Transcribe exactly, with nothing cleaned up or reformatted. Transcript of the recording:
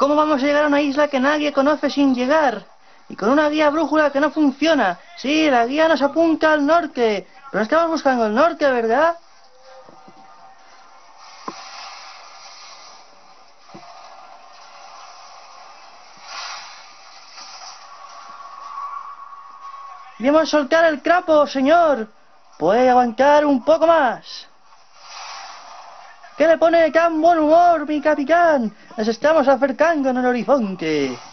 ¿Cómo vamos a llegar a una isla que nadie conoce sin llegar? Y con una guía brújula que no funciona. Sí, la guía nos apunta al norte, pero estamos buscando el norte, ¿verdad? Debemos soltar el crapo, señor. Puede aguantar un poco más. ¿Qué le pone tan buen humor, mi capitán? Nos estamos acercando en el horizonte.